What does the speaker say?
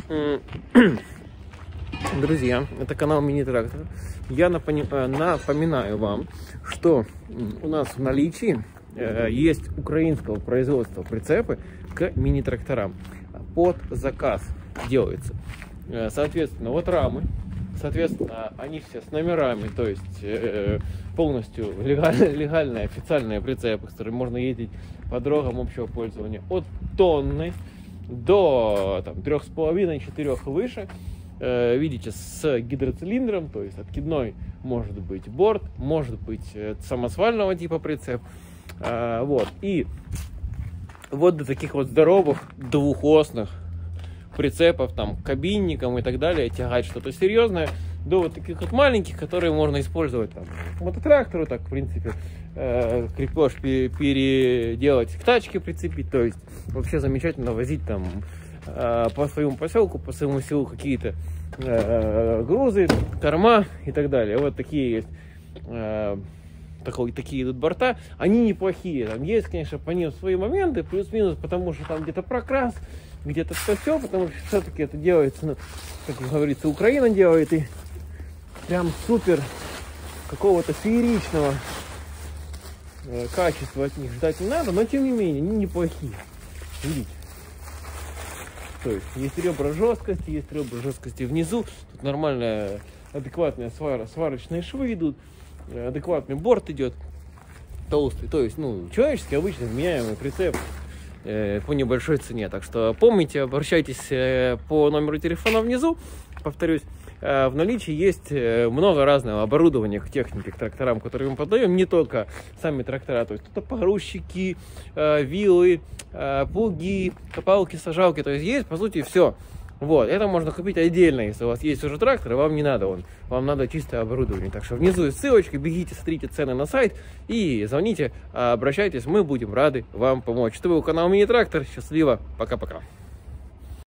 Друзья, это канал Мини Трактор. Я напоминаю вам, что у нас в наличии есть украинского производства прицепы к мини-тракторам. Под заказ делается. Соответственно, вот рамы. Соответственно, они все с номерами, то есть полностью легальные, официальные прицепы, с которыми можно ездить по дорогам общего пользования. От тонны до 3,5-4 выше. Видите, с гидроцилиндром, то есть откидной может быть борт, может быть самосвального типа прицеп. Вот. И вот до таких вот здоровых двухосных прицепов, там, кабинникам и так далее, тягать что-то серьезное, до вот таких вот маленьких, которые можно использовать там к мототрактору, так, в принципе, крепеж переделать к тачке, прицепить, то есть вообще замечательно возить там по своему поселку, по своему селу какие-то грузы, корма и так далее. Вот такие есть, такие идут борта. Они неплохие. Там есть, конечно, по ним свои моменты, плюс-минус, потому что там где-то прокрас, где-то все, потому что все-таки это делается, ну, как говорится, Украина делает, и прям супер какого-то фееричного качества от них ждать не надо, но тем не менее, они неплохие. Видите? То есть ребра жесткости внизу, тут нормальная, адекватная сварочные швы идут, адекватный борт идет, толстый, то есть, ну, человеческий, обычный, вменяемый прицеп по небольшой цене. Так что помните, обращайтесь по номеру телефона внизу, повторюсь. В наличии есть много разного оборудования к технике, к тракторам, которые мы подаем, не только сами трактора, то есть тут погрузчики, вилы, плуги, копалки, сажалки, то есть есть, по сути, все. Вот, это можно купить отдельно, если у вас есть уже трактор, и вам не надо вам надо чистое оборудование. Так что внизу есть ссылочка, бегите, смотрите цены на сайт и звоните, обращайтесь, мы будем рады вам помочь. Это был канал Мини Трактор, счастливо, пока-пока.